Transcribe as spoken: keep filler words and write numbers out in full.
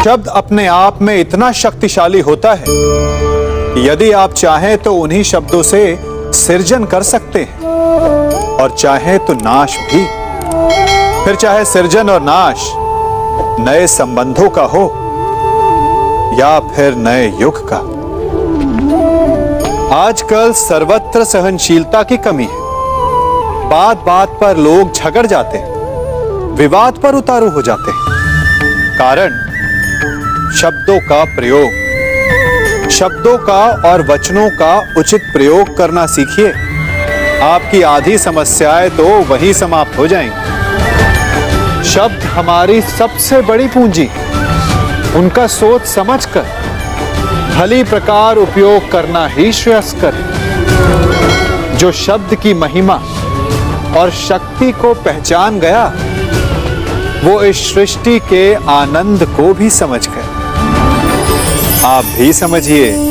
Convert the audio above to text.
शब्द अपने आप में इतना शक्तिशाली होता है कि यदि आप चाहें तो उन्हीं शब्दों से सृजन कर सकते हैं और चाहे तो नाश भी। फिर चाहे सृजन और नाश नए संबंधों का हो या फिर नए युग का। आजकल सर्वत्र सहनशीलता की कमी है। बात बात पर लोग झगड़ जाते हैं, विवाद पर उतारू हो जाते हैं। कारण शब्दों का प्रयोग। शब्दों का और वचनों का उचित प्रयोग करना सीखिए। आपकी आधी समस्याएं तो वहीं समाप्त हो जाएंगी। शब्द हमारी सबसे बड़ी पूंजी, उनका सोच समझकर भली प्रकार उपयोग करना ही श्रेयस्कर है। जो शब्द की महिमा और शक्ति को पहचान गया, वो इस सृष्टि के आनंद को भी समझ गया। आप भी समझिए।